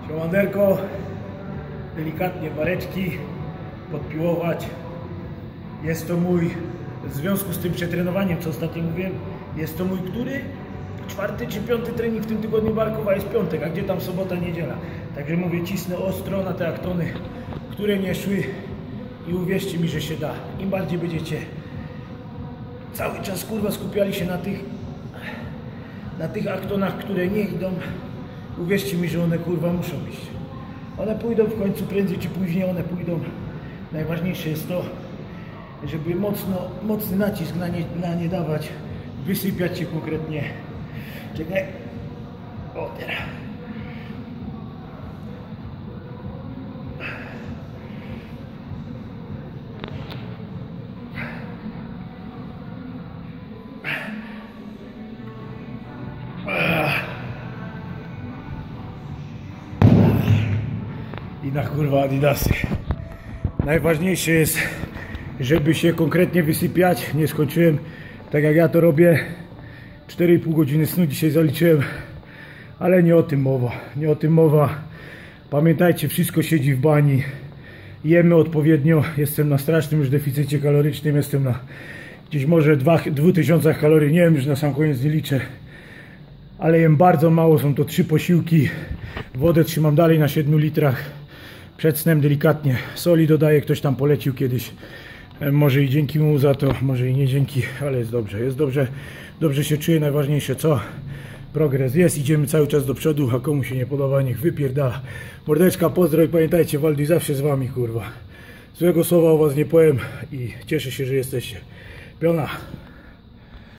Siemanderko, delikatnie bareczki podpiłować. Jest to mój, w związku z tym przetrenowaniem, co ostatnio mówiłem, jest to mój który? 4. czy 5. trening w tym tygodniu barków, a jest piątek, a gdzie tam sobota, niedziela. Także mówię, cisnę ostro na te aktony, które nie szły i uwierzcie mi, że się da. Im bardziej będziecie cały czas kurwa skupiali się na tych aktonach, które nie idą, uwierzcie mi, że one kurwa muszą iść. One pójdą w końcu, prędzej czy później one pójdą. Najważniejsze jest to, żeby mocny nacisk na nie dawać, wysypiać się konkretnie. Czekaj. O, teraz. I na kurwa adidasy. Najważniejsze jest, żeby się konkretnie wysypiać. Nie skończyłem tak jak ja to robię. 4,5 godziny snu dzisiaj zaliczyłem, ale nie o tym mowa. Nie o tym mowa. Pamiętajcie, wszystko siedzi w bani. Jemy odpowiednio. Jestem na strasznym już deficycie kalorycznym. Jestem na gdzieś może 2000 kalorii. Nie wiem, już na sam koniec nie liczę. Ale jem bardzo mało. Są to 3 posiłki. Wodę trzymam dalej na 7 litrach. Przed snem delikatnie soli dodaję. Ktoś tam polecił kiedyś. Może i dzięki mu za to, może i nie dzięki, ale jest dobrze. Jest dobrze. Dobrze się czuję. Najważniejsze co? Progres jest. Idziemy cały czas do przodu, a komu się nie podoba, niech wypierdala. Mordeczka, pozdro i pamiętajcie, Walduj zawsze z wami, kurwa. Złego słowa o was nie powiem i cieszę się, że jesteście. Piona.